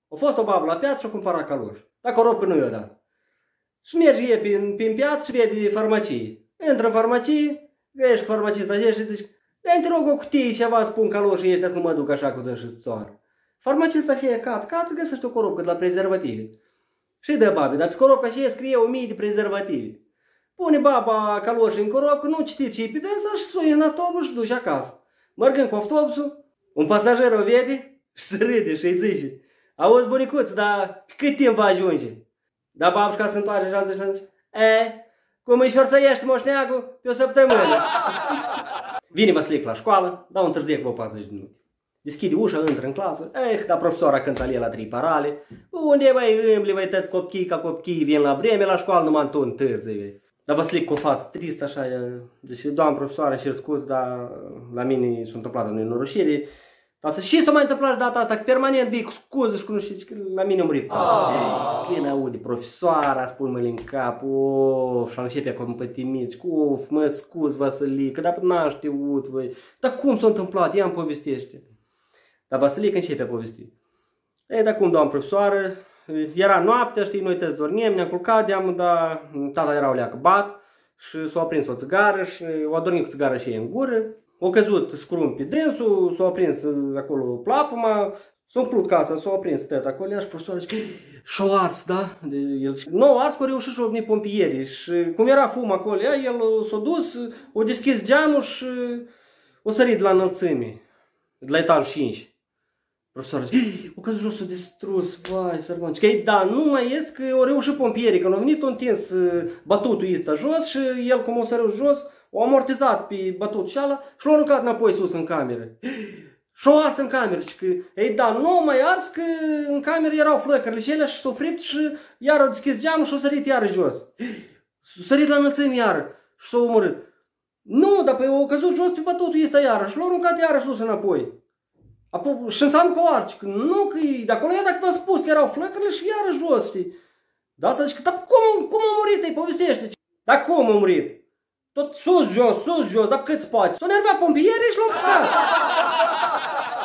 A fost o babă la piață și a cumpărat caloși. Dar coropul nu i-a dat. Și merge prin piață și vede farmacie. Intră în farmacie, grești cu farmacista și zici, te rog o cutie și ceva, spun caloșii ăștia să nu mă duc așa cu dâns și țoară. Farmacista și cat, găsește o coropcă de la prezervative. Și dă babe, dar pe coropca și scrie 1000 de prezervative. Pune baba caloșii în coropcă, nu citi ce-i pe dânsa și sui în autobuz și duce acasă. Mergând cu autobuzul, un pasager o vede și se râde și îi zice, auzi bunicuț, dar pe cât timp va ajunge? Dar babușca se întoarce și zice, cum îi șorțăiești moșneagul pe o săptămână. Vine Vasilic la școală, dau întârzie cu 40 de minute. Deschide ușa, intră în clasă, dar profesoara cântă la 3 parale. Unde băi îmbli, băi, tăți copchii ca copchii, vin la vreme la școală, numai tu întârzi, băi. Dar Vasilic cu o față trist, așa, deci, doamnă profesoară, îmi cer scuze, dar la mine s-a întâmplat o nenorocire. Dar și s-a mai întâmplat data asta, că permanent vii cu scuze și cu nu știu, că la mine a murit. Când aude profesoara, spun mâinile în cap, și începe acum pătimiți, mă scuz Vasilic, dar n-am știut, băi. Dar cum s-a întâmplat? Ia-mi povestește. Dar Vasilic începe a povesti. Dar cum, doamnă profesoară, era noaptea, știi, noi tăți dormim, ne-am culcat, dar tata era o leacă bat și s-a aprins o țigară și a dormit cu țigara și ei în gură. A căzut scrum pe dânsul, s-a aprins acolo plapuma, s-a umplut casa, s-a aprins tăt acolo, și profesorul zice, și-o ars, da? Nu, ars că a reușit și-o veni pompierii și cum era fum acolo, el s-a dus, a deschis geamul și a sărit de la înălțime, de la etajul 5. Profesorul zice, o căzut jos, s-a distrus, vai, sărman. Că da, nu mai este că au reușit pompierii, că n-au venit, au întins bătutul ăsta jos și el, cum a sărit jos, o amortizat pe bătutul și ala și l-a aruncat înapoi sus în cameră. Și-o ars în cameră. Și că, da, nu mai ars că în cameră erau flăcările și ele și s-au fript și iar au deschis geamul și au sărit iară jos. S-a sărit la înălțime iară și s-a omorât. Nu, dar au căzut jos pe bătutul ăsta iară și l-a aruncat iară sus înapoi. Și înseamnă că o arci. Nu, că de acolo e dacă v-am spus că erau flăcările și iară jos, știi. Dar asta zice, dar cum a murit? Îi povestește. Dar cum a murit? Tot sus, jos, dar cât spate. S-o nervea pompierii și l-au împușcat.